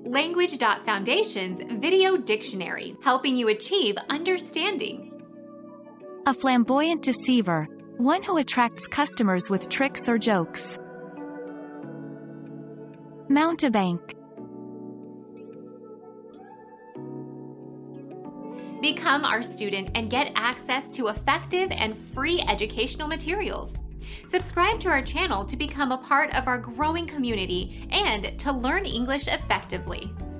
Language.Foundation's Video Dictionary, helping you achieve understanding. A flamboyant deceiver, one who attracts customers with tricks or jokes. Mountebank. Become our student and get access to effective and free educational materials. Subscribe to our channel to become a part of our growing community and to learn English effectively.